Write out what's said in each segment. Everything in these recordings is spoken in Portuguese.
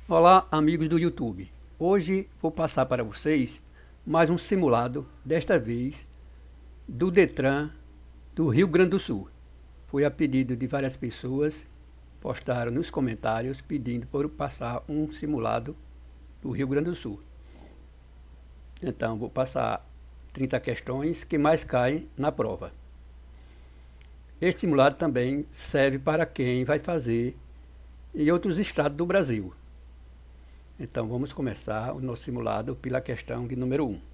Olá, amigos do YouTube. Hoje vou passar para vocês mais um simulado, desta vez do Detran do Rio Grande do Sul. Foi a pedido de várias pessoas, postaram nos comentários pedindo para eu passar um simulado do Rio Grande do Sul. Então, vou passar 30 questões que mais caem na prova. Este simulado também serve para quem vai fazer em outros estados do Brasil. Então vamos começar o nosso simulado pela questão de número 1.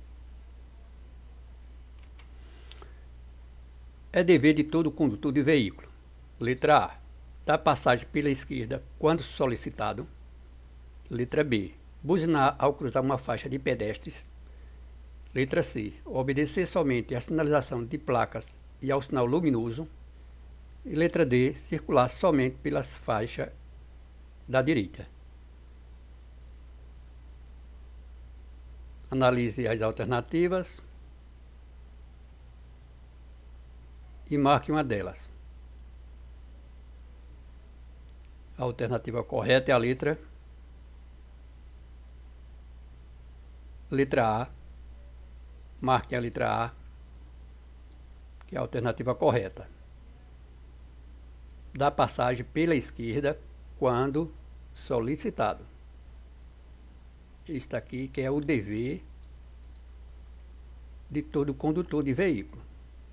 É dever de todo condutor de veículo. Letra A. Dar passagem pela esquerda quando solicitado. Letra B. Buzinar ao cruzar uma faixa de pedestres. Letra C. Obedecer somente à sinalização de placas e ao sinal luminoso. E letra D. Circular somente pelas faixas da direita. Analise as alternativas e marque uma delas. A alternativa correta é a letra A. Marque a letra A, que é a alternativa correta. Dá passagem pela esquerda quando solicitado. Este aqui que é o dever de todo condutor de veículo.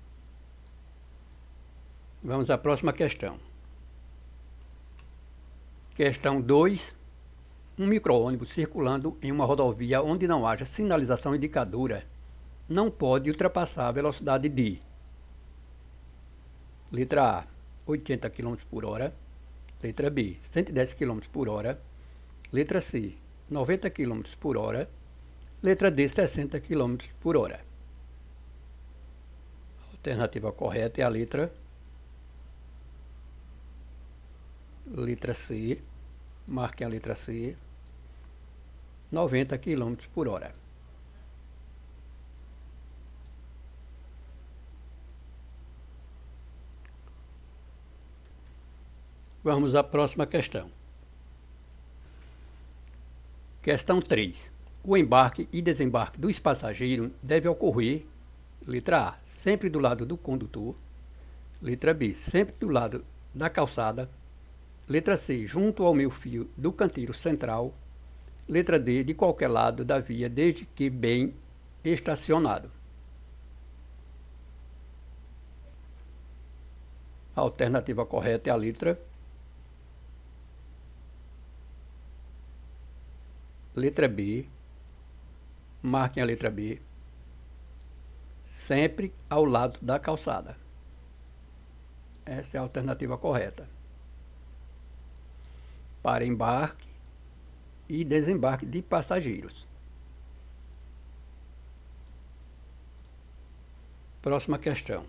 Vamos à próxima questão. Questão 2. Um micro-ônibus circulando em uma rodovia onde não haja sinalização indicadora não pode ultrapassar a velocidade de: letra A, 80 km por hora. Letra B, 110 km por hora. Letra C, 90 km por hora. Letra D, 60 km por hora. A alternativa correta é a letra C. Marquem a letra C. 90 km por hora. Vamos à próxima questão. Questão 3. O embarque e desembarque dos passageiros deve ocorrer: letra A, sempre do lado do condutor. Letra B, sempre do lado da calçada. Letra C, junto ao meio-fio do canteiro central. Letra D, de qualquer lado da via, desde que bem estacionado. A alternativa correta é a letra B. Marquem a letra B. Sempre ao lado da calçada. Essa é a alternativa correta para embarque e desembarque de passageiros. Próxima questão.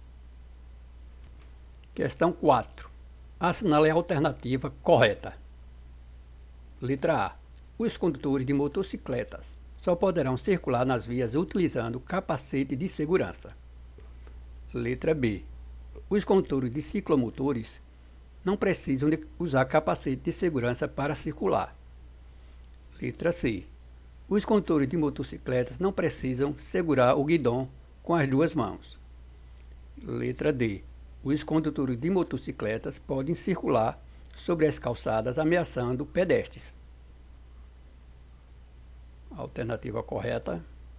Questão 4. Assinale a alternativa correta. Letra A. Os condutores de motocicletas só poderão circular nas vias utilizando capacete de segurança. Letra B. Os condutores de ciclomotores não precisam de usar capacete de segurança para circular. Letra C. Os condutores de motocicletas não precisam segurar o guidão com as duas mãos. Letra D. Os condutores de motocicletas podem circular sobre as calçadas ameaçando pedestres. A alternativa correta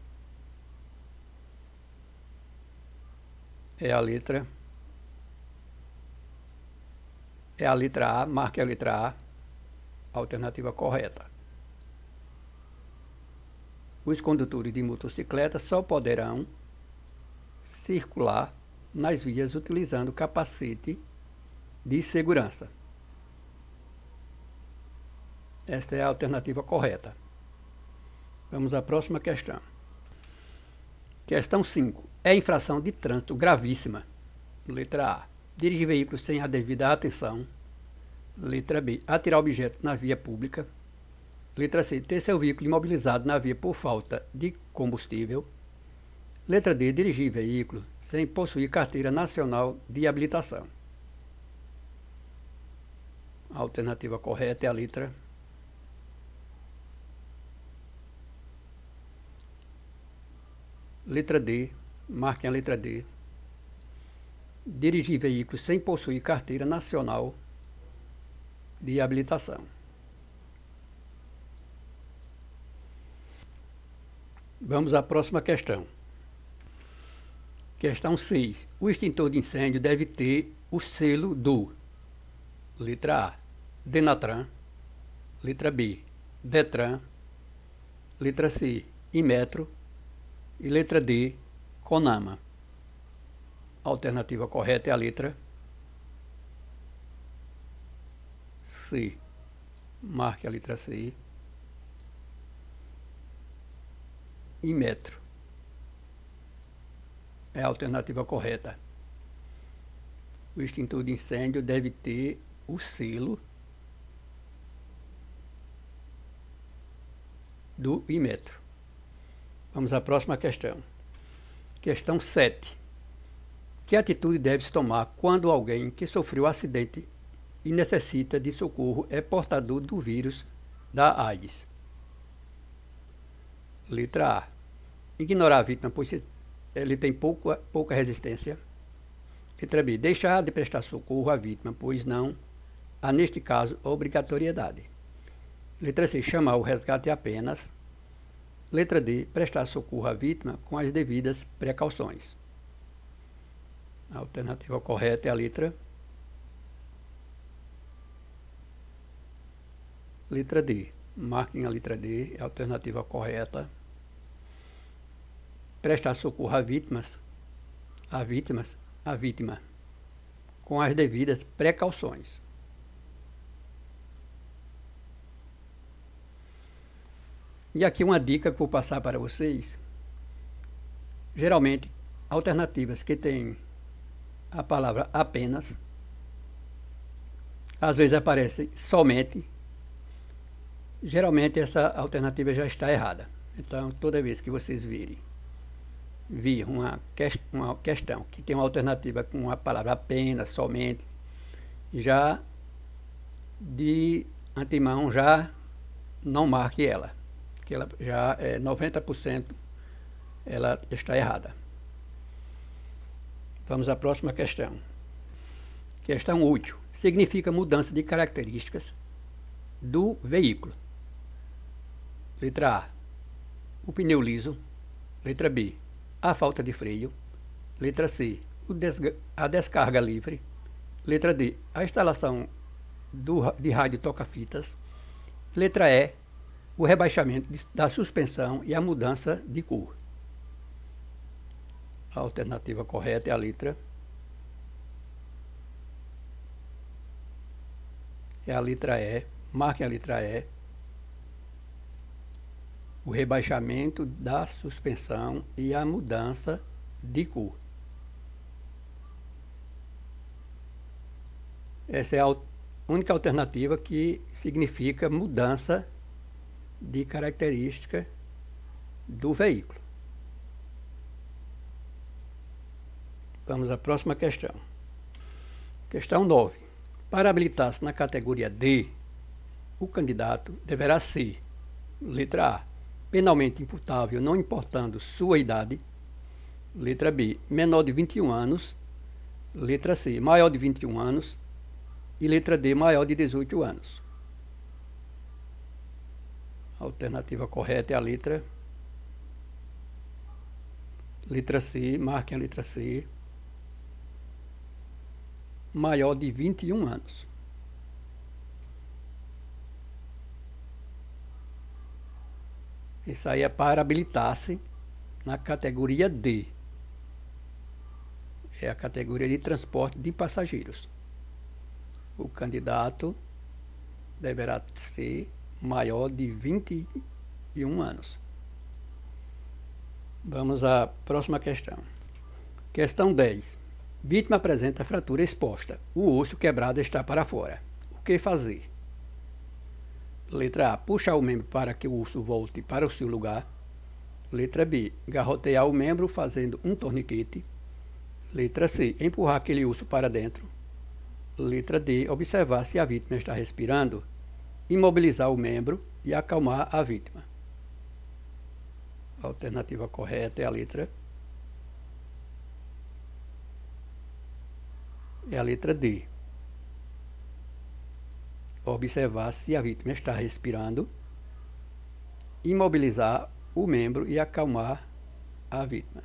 é a letra A. Marque a letra A. A alternativa correta. Os condutores de motocicleta só poderão circular nas vias utilizando capacete de segurança. Esta é a alternativa correta. Vamos à próxima questão. Questão 5. É infração de trânsito gravíssima. Letra A. Dirigir veículos sem a devida atenção. Letra B. Atirar objetos na via pública. Letra C. Ter seu veículo imobilizado na via por falta de combustível. Letra D. Dirigir veículo sem possuir carteira nacional de habilitação. A alternativa correta é a letra Letra D, marquem a letra D. Dirigir veículos sem possuir carteira nacional de habilitação. Vamos à próxima questão. Questão 6. O extintor de incêndio deve ter o selo do: letra A, Denatran, letra B, Detran, letra C, Inmetro e letra D, Conama. A alternativa correta é a letra C. Marque a letra C. Inmetro é a alternativa correta. O extintor de incêndio deve ter o selo do Inmetro. Vamos à próxima questão. Questão 7. Que atitude deve-se tomar quando alguém que sofreu acidente e necessita de socorro é portador do vírus da AIDS? Letra A. Ignorar a vítima, pois ele tem pouca resistência. Letra B. Deixar de prestar socorro à vítima, pois não há, neste caso, obrigatoriedade. Letra C. Chamar o resgate apenas. Letra D. Prestar socorro à vítima com as devidas precauções. A alternativa correta é a letra D. Marquem a letra D, é a alternativa correta. Prestar socorro a vítima, com as devidas precauções. E aqui uma dica que vou passar para vocês. Geralmente, alternativas que têm a palavra apenas, às vezes aparece somente. Geralmente essa alternativa já está errada. Então, toda vez que vocês vir uma questão que tem uma alternativa com a palavra apenas, somente, já de antemão já não marque ela, que ela já é 90% ela está errada. Vamos à próxima questão. Questão 8. Significa mudança de características do veículo. Letra A, o pneu liso. Letra B, a falta de freio. Letra C, a descarga livre. Letra D, a instalação de rádio toca-fitas. Letra E, o rebaixamento da suspensão e a mudança de cor. A alternativa correta é a letra E. Marquem a letra E. O rebaixamento da suspensão e a mudança de cor. Essa é a única alternativa que significa mudança de característica do veículo. Vamos à próxima questão. Questão 9. Para habilitar-se na categoria D, o candidato deverá ser: letra A, penalmente imputável, não importando sua idade. Letra B, menor de 21 anos. Letra C, maior de 21 anos. E letra D, maior de 18 anos. A alternativa correta é a letra C. Marquem a letra C. Maior de 21 anos. Isso aí é para habilitar-se na categoria D. É a categoria de transporte de passageiros. O candidato deverá ser maior de 21 anos. Vamos à próxima questão. Questão 10. Vítima apresenta fratura exposta. O osso quebrado está para fora. O que fazer? Letra A, puxar o membro para que o osso volte para o seu lugar. Letra B, garrotear o membro fazendo um torniquete. Letra C, empurrar aquele osso para dentro. Letra D, observar se a vítima está respirando, imobilizar o membro e acalmar a vítima. A alternativa correta é a letra é a letra D. Observar se a vítima está respirando, imobilizar o membro e acalmar a vítima.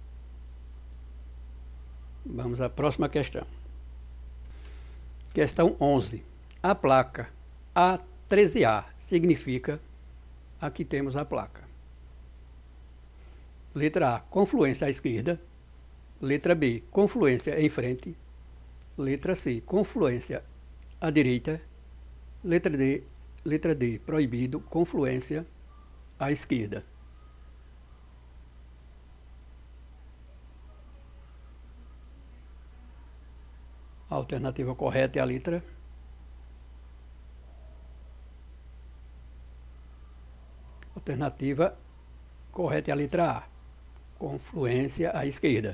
Vamos à próxima questão. Questão 11. A placa A13A significa... Aqui temos a placa. Letra A, confluência à esquerda. Letra B, confluência em frente. Letra C, confluência à direita. Letra D, proibido, confluência à esquerda. A alternativa correta é a letra Alternativa correta é a letra A, confluência à esquerda.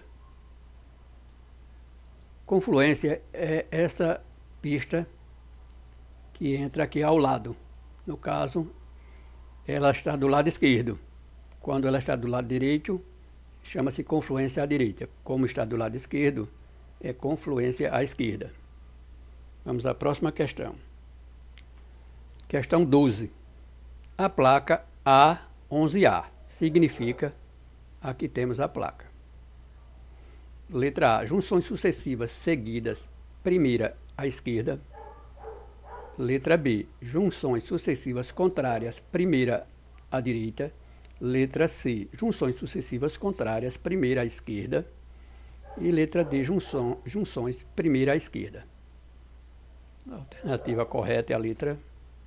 Confluência é essa pista que entra aqui ao lado. No caso, ela está do lado esquerdo. Quando ela está do lado direito, chama-se confluência à direita. Como está do lado esquerdo, é confluência à esquerda. Vamos à próxima questão. Questão 12. A placa A11A significa... Aqui temos a placa. Letra A, junções sucessivas seguidas, primeira à esquerda. Letra B, junções sucessivas contrárias, primeira à direita. Letra C, junções sucessivas contrárias, primeira à esquerda. E letra D, junções primeira à esquerda. A alternativa correta é a letra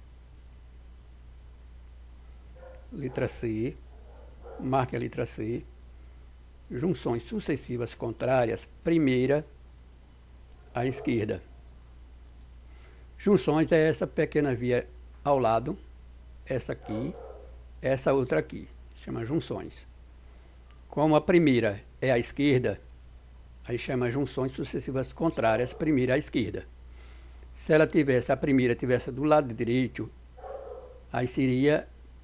C. Marque a letra C. Junções sucessivas contrárias, primeira à esquerda. Junções é essa pequena via ao lado, essa aqui, essa outra aqui, chama junções. Como a primeira é à esquerda, aí chama junções sucessivas contrárias, primeira à esquerda. Se ela tivesse, a primeira tivesse do lado direito, aí seria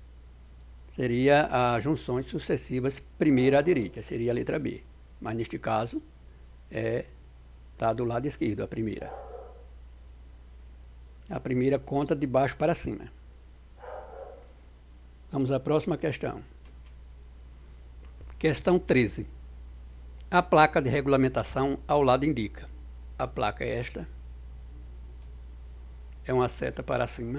as junções sucessivas primeira à direita, seria a letra B. Mas neste caso, está do lado esquerdo a primeira. A primeira conta de baixo para cima. Vamos à próxima questão. Questão 13. A placa de regulamentação ao lado indica. A placa é esta. É uma seta para cima.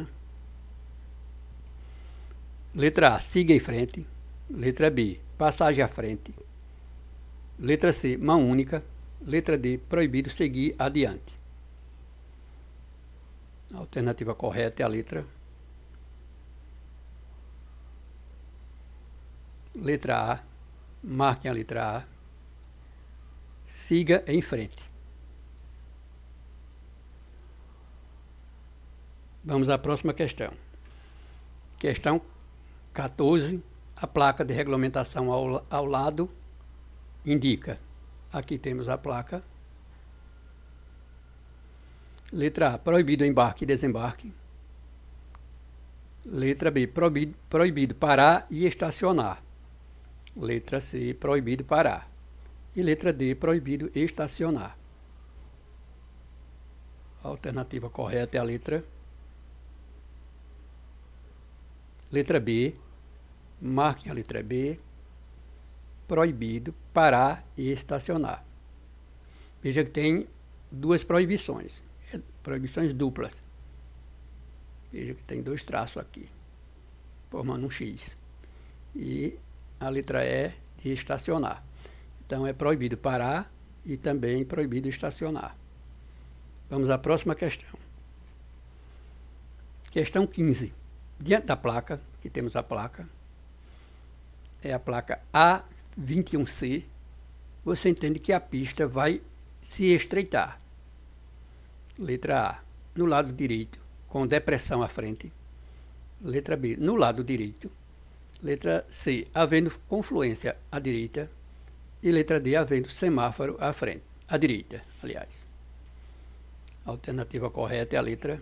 Letra A, siga em frente. Letra B, passagem à frente. Letra C, mão única. Letra D, proibido seguir adiante. A alternativa correta é a letra A. Marquem a letra A. Siga em frente. Vamos à próxima questão. Questão 14. A placa de regulamentação ao lado indica. Aqui temos a placa. Letra A, proibido embarque e desembarque. Letra B, proibido parar e estacionar. Letra C, proibido parar. E letra D, proibido estacionar. A alternativa correta é a letra B. Marquem a letra B. Proibido parar e estacionar. Veja que tem duas proibições. Proibições duplas. Veja que tem dois traços aqui, formando um X. E a letra E de estacionar. Então é proibido parar e também proibido estacionar. Vamos à próxima questão. Questão 15. Diante da placa, aqui temos a placa, é a placa A21C, você entende que a pista vai se estreitar. Letra A, no lado direito, com depressão à frente. Letra B, no lado direito. Letra C, havendo confluência à direita. E letra D, havendo semáforo à frente, à direita, aliás. A alternativa correta é a letra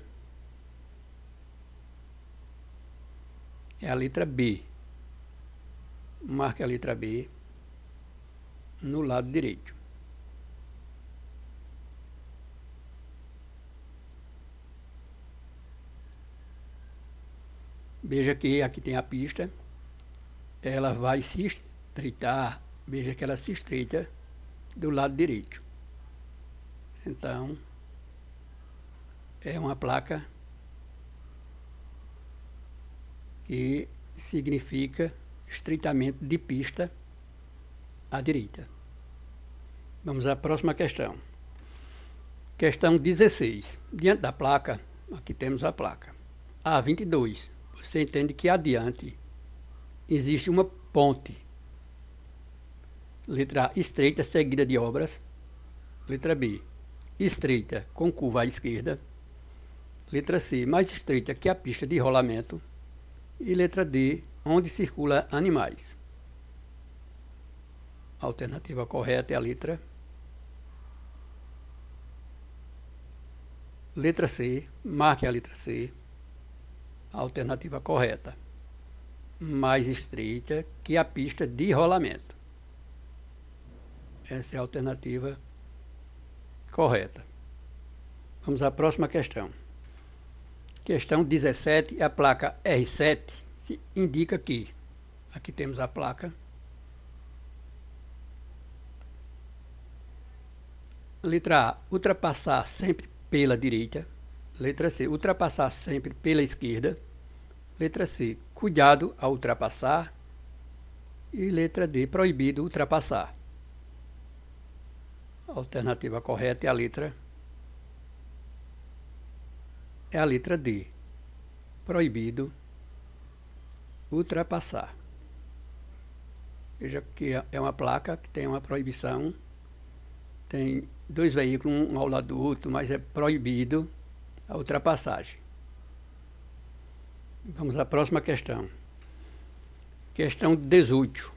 B. Marque a letra B no lado direito. Veja que aqui tem a pista, ela vai se estreitar, veja que ela se estreita do lado direito. Então, é uma placa que significa estreitamento de pista à direita. Vamos à próxima questão. Questão 16. Diante da placa, aqui temos a placa A22. Você entende que adiante existe uma ponte. Letra A, estreita, seguida de obras. Letra B, estreita, com curva à esquerda. Letra C, mais estreita que a pista de rolamento. E letra D, onde circula animais. A alternativa correta é a letra C. Marque a letra C. A alternativa correta. Mais estreita que a pista de rolamento. Essa é a alternativa correta. Vamos à próxima questão. Questão 17, a placa R7 indica que, aqui temos a placa, letra A, ultrapassar sempre pela direita. Letra C, ultrapassar sempre pela esquerda. Letra C, cuidado ao ultrapassar. E letra D, proibido ultrapassar. A alternativa correta é a letra D, proibido ultrapassar. Veja que é uma placa que tem uma proibição, tem dois veículos, um ao lado do outro, mas é proibido a ultrapassagem. Vamos à próxima questão. Questão 18.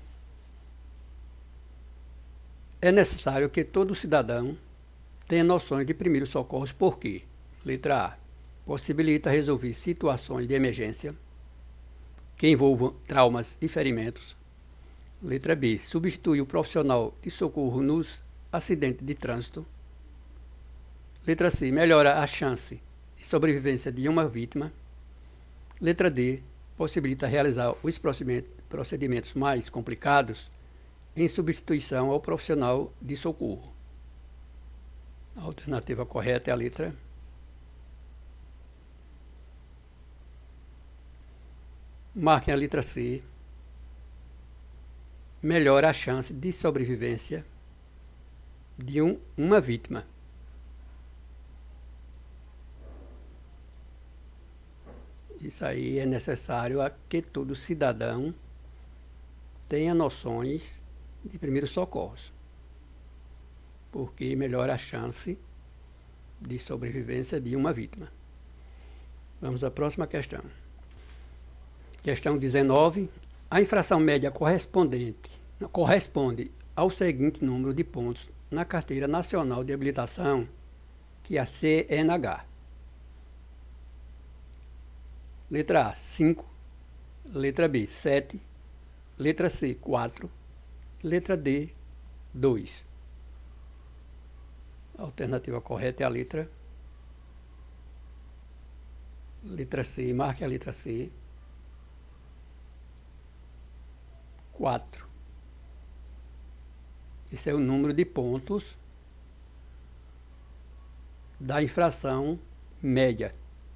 É necessário que todo cidadão tenha noções de primeiros socorros porque, letra A, possibilita resolver situações de emergência que envolvam traumas e ferimentos. Letra B, substitui o profissional de socorro nos acidentes de trânsito. Letra C, melhora a chance de sobrevivência de uma vítima. Letra D, possibilita realizar os procedimentos mais complicados em substituição ao profissional de socorro. A alternativa correta é a letra Marquem a letra C. Melhora a chance de sobrevivência de uma vítima. Isso aí é necessário a que todo cidadão tenha noções de primeiros socorros, porque melhora a chance de sobrevivência de uma vítima. Vamos à próxima questão. Questão 19. A infração média corresponde ao seguinte número de pontos na Carteira Nacional de Habilitação, que é a CNH. Letra A, 5. Letra B, 7. Letra C, 4. Letra D, 2. A alternativa correta é a letra C. Marque a letra C. 4. Esse é o número de pontos da infração média.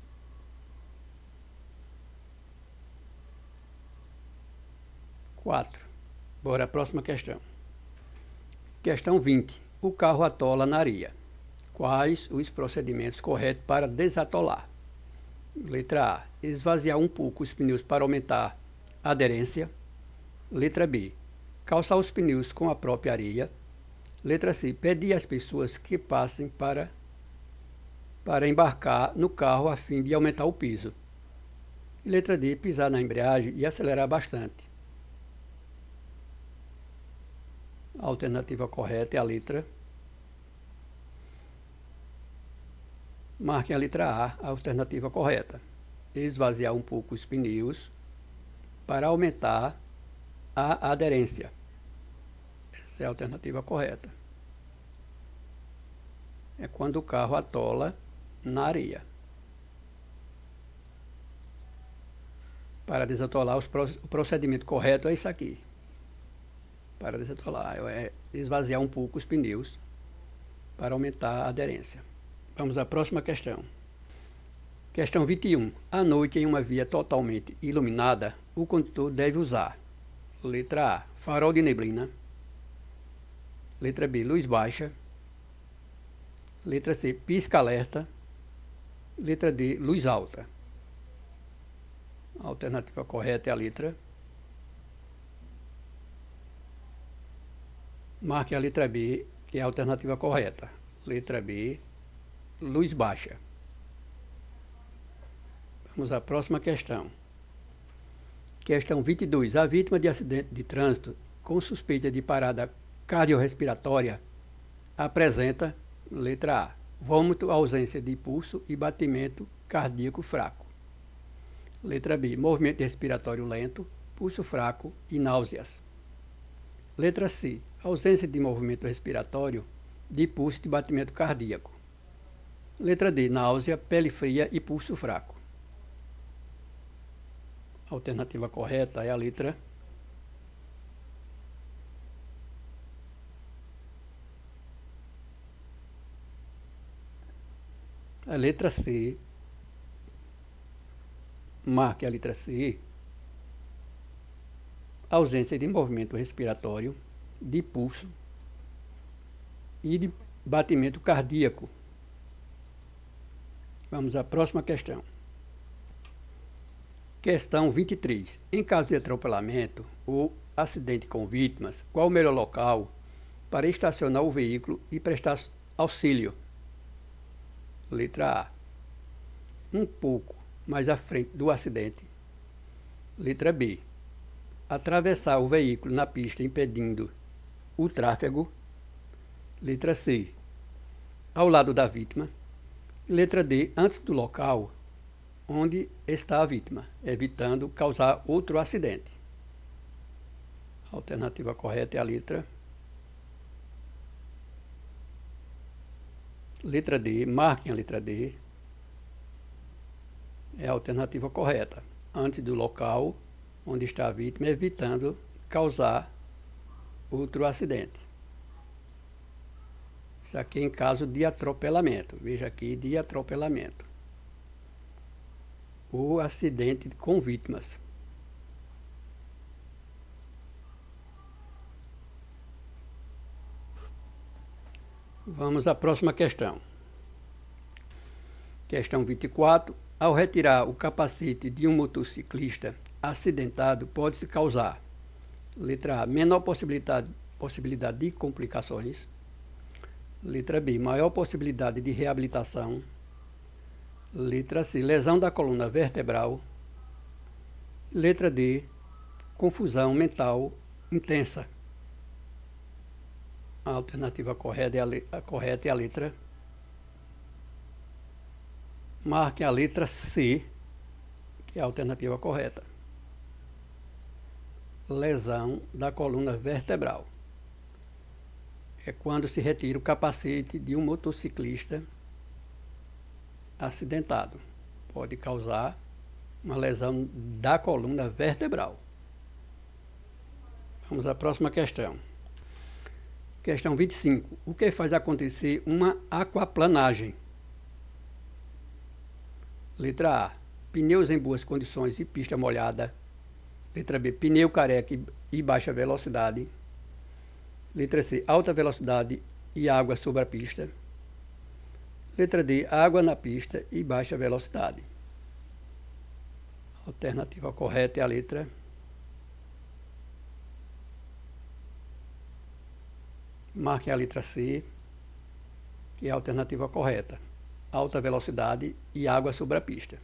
Bora à próxima questão. Questão 20. O carro atola na areia. Quais os procedimentos corretos para desatolar? Letra A. Esvaziar um pouco os pneus para aumentar a aderência. Letra B. Calçar os pneus com a própria areia. Letra C. Pedir às pessoas que passem para embarcar no carro a fim de aumentar o peso. E letra D. Pisar na embreagem e acelerar bastante. A alternativa correta é a letra. Marquem a letra A, a alternativa correta. Esvaziar um pouco os pneus para aumentar a aderência. Essa é a alternativa correta. É quando o carro atola na areia. Para desatolar, o procedimento correto é isso aqui. Para desatolar, é esvaziar um pouco os pneus para aumentar a aderência. Vamos à próxima questão. Questão 21. À noite, em uma via totalmente iluminada, o condutor deve usar: letra A, farol de neblina. Letra B, luz baixa. Letra C, pisca-alerta. Letra D, luz alta. A alternativa correta é a letra. Marque a letra B, que é a alternativa correta. Letra B, luz baixa. Vamos à próxima questão. Questão 22. A vítima de acidente de trânsito com suspeita de parada cardiorrespiratória apresenta, letra A, vômito, ausência de pulso e batimento cardíaco fraco. Letra B, movimento respiratório lento, pulso fraco e náuseas. Letra C, ausência de movimento respiratório, de pulso e de batimento cardíaco. Letra D, náusea, pele fria e pulso fraco. A alternativa correta é a letra C. Marque a letra C. Ausência de movimento respiratório, de pulso e de batimento cardíaco. Vamos à próxima questão. Questão 23. Em caso de atropelamento ou acidente com vítimas, qual o melhor local para estacionar o veículo e prestar auxílio? Letra A, um pouco mais à frente do acidente. Letra B, atravessar o veículo na pista impedindo o tráfego. Letra C, ao lado da vítima. Letra D, antes do local onde está a vítima, evitando causar outro acidente. A alternativa correta é a letra D. Marquem a letra D. É a alternativa correta. Antes do local onde está a vítima, evitando causar outro acidente. Isso aqui é em caso de atropelamento. Veja aqui, de atropelamento. O acidente com vítimas. Vamos à próxima questão. Questão 24. Ao retirar o capacete de um motociclista acidentado, pode-se causar: letra A, menor possibilidade de complicações. Letra B, maior possibilidade de reabilitação. Letra C, lesão da coluna vertebral. Letra D, confusão mental intensa. A alternativa correta é a letra. Marque a letra C, que é a alternativa correta. Lesão da coluna vertebral. É quando se retira o capacete de um motociclista acidentado. Pode causar uma lesão da coluna vertebral. Vamos à próxima questão. Questão 25. O que faz acontecer uma aquaplanagem? Letra A, pneus em boas condições e pista molhada. Letra B, pneu careca e baixa velocidade. Letra C, alta velocidade e água sobre a pista. Letra D, água na pista e baixa velocidade. A alternativa correta é a letra Marque a letra C, que é a alternativa correta. Alta velocidade e água sobre a pista.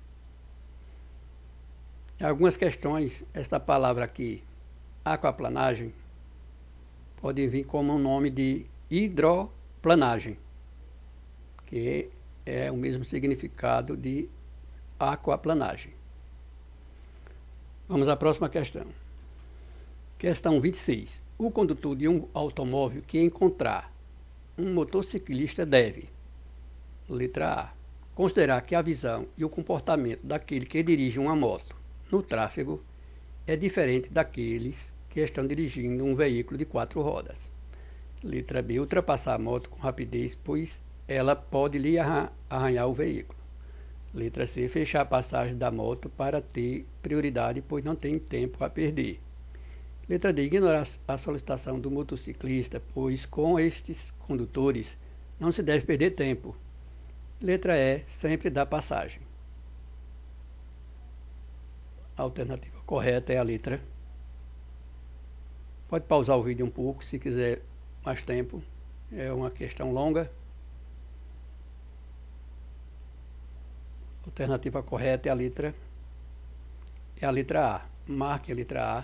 Em algumas questões, esta palavra aqui, aquaplanagem, pode vir como um nome de hidroplanagem, que é o mesmo significado de aquaplanagem. Vamos à próxima questão. Questão 26. O condutor de um automóvel que encontrar um motociclista deve: letra A, considerar que a visão e o comportamento daquele que dirige uma moto no tráfego é diferente daqueles que estão dirigindo um veículo de 4 rodas. Letra B. Ultrapassar a moto com rapidez, pois ela pode lhe arranhar o veículo. Letra C. Fechar a passagem da moto para ter prioridade, pois não tem tempo a perder. Letra D. Ignorar a solicitação do motociclista, pois com estes condutores não se deve perder tempo. Letra E. Sempre dar passagem. A alternativa correta é a letra. Pode pausar o vídeo um pouco se quiser mais tempo. É uma questão longa. A alternativa correta é a letra A. Marque a letra A.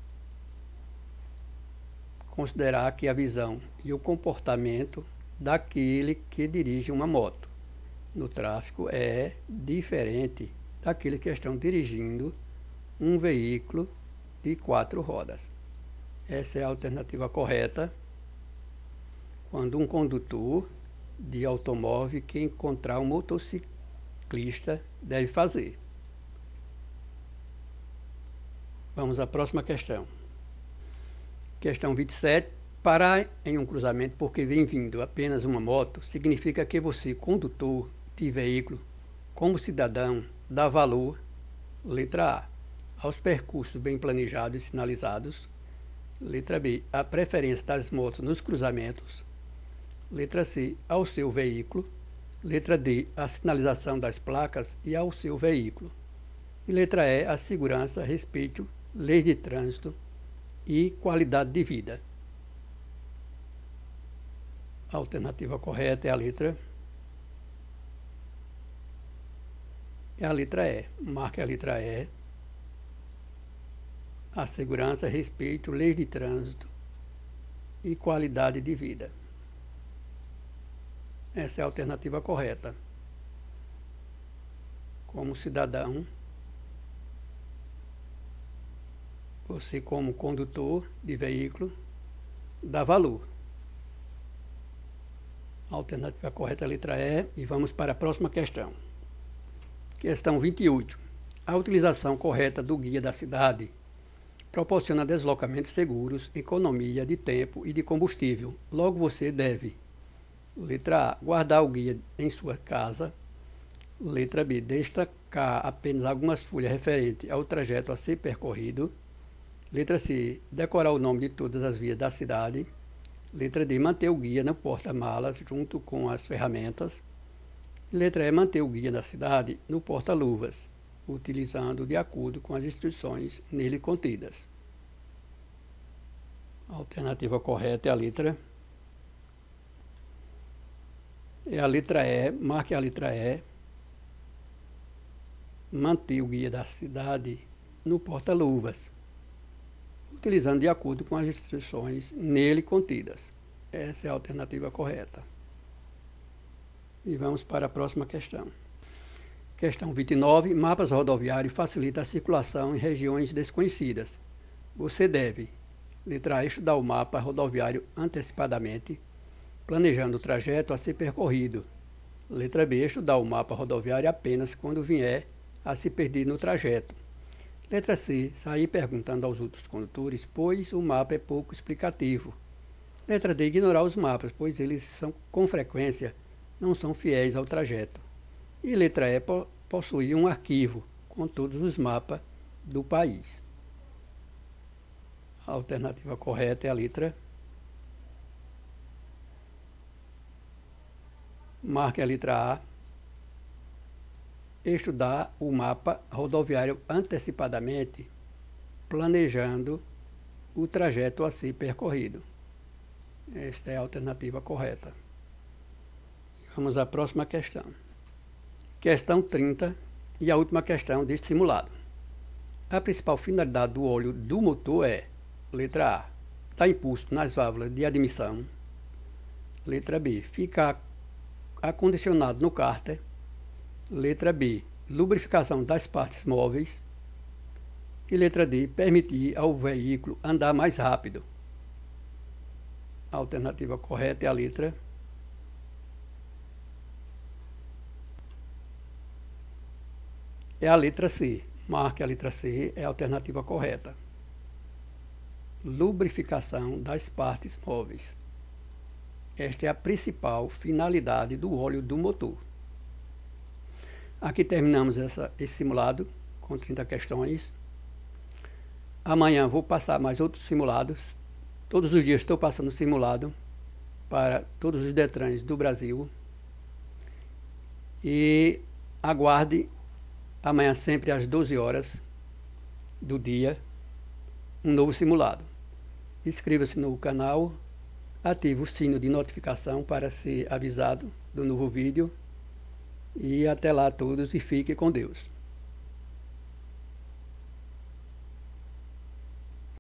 Considerar que a visão e o comportamento daquele que dirige uma moto no tráfego é diferente daquele que estão dirigindo um veículo de 4 rodas. Essa é a alternativa correta quando um condutor de automóvel que encontrar um motociclista deve fazer. Vamos à próxima questão. Questão 27. Parar em um cruzamento porque vem vindo apenas uma moto significa que você, condutor de veículo, como cidadão, dá valor, letra A, aos percursos bem planejados e sinalizados. Letra B, a preferência das motos nos cruzamentos. Letra C, ao seu veículo. Letra D, a sinalização das placas e ao seu veículo. E letra E, a segurança, respeito, leis de trânsito e qualidade de vida. A alternativa correta é a letra E. Marque a letra E. A segurança, respeito, leis de trânsito e qualidade de vida. Essa é a alternativa correta. Como cidadão, você como condutor de veículo, dá valor. A alternativa correta é a letra E. E vamos para a próxima questão. Questão 28. A utilização correta do guia da cidade proporciona deslocamentos seguros, economia de tempo e de combustível. Logo, você deve: letra A, guardar o guia em sua casa. Letra B, destacar apenas algumas folhas referentes ao trajeto a ser percorrido. Letra C, decorar o nome de todas as vias da cidade. Letra D, manter o guia no porta-malas junto com as ferramentas. Letra E, manter o guia da cidade no porta-luvas, utilizando de acordo com as instruções nele contidas. A alternativa correta é a letra E. Marque a letra E. Manter o guia da cidade no porta-luvas, utilizando de acordo com as instruções nele contidas. Essa é a alternativa correta. E vamos para a próxima questão. Questão 29. Mapas rodoviários facilitam a circulação em regiões desconhecidas. Você deve: letra A, estudar o mapa rodoviário antecipadamente, planejando o trajeto a ser percorrido. Letra B, estudar o mapa rodoviário apenas quando vier a se perder no trajeto. Letra C, sair perguntando aos outros condutores, pois o mapa é pouco explicativo. Letra D, ignorar os mapas, pois eles são, com frequência, não são fiéis ao trajeto. E letra E, possuir um arquivo com todos os mapas do país. A alternativa correta é a letra. Marque a letra A. Estudar o mapa rodoviário antecipadamente, planejando o trajeto a ser percorrido. Esta é a alternativa correta. Vamos à próxima questão. Questão 30 e a última questão deste simulado. A principal finalidade do óleo do motor é: letra A, dar impulso nas válvulas de admissão. Letra B, ficar acondicionado no cárter. Letra B, lubrificação das partes móveis. E letra D, permitir ao veículo andar mais rápido. A alternativa correta é a letra C. Marque a letra C, é a alternativa correta. Lubrificação das partes móveis. Esta é a principal finalidade do óleo do motor. Aqui terminamos esse simulado com 30 questões. Amanhã vou passar mais outros simulados. Todos os dias estou passando simulado para todos os Detrans do Brasil. E aguarde amanhã sempre às 12 horas do dia um novo simulado. Inscreva-se no canal, ative o sino de notificação para ser avisado do novo vídeo. E até lá a todos e fique com Deus.